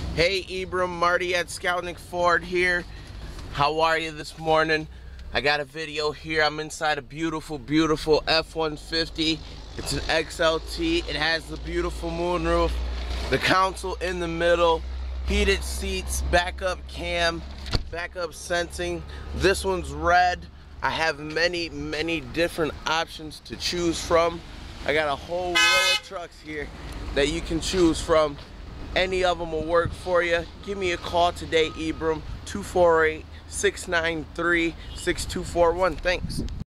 Hey Ibrahim, Marty at Skalnek Ford here. How are you this morning? I got a video here. I'm inside a beautiful F-150. It's an XLT. It has the beautiful moonroof, the console in the middle, heated seats, backup cam, backup sensing. This one's red. I have many different options to choose from. I got a whole row of trucks here that you can choose from. Any of them will work for you. Give me a call today, Ibrahim, 248-693-6241. Thanks.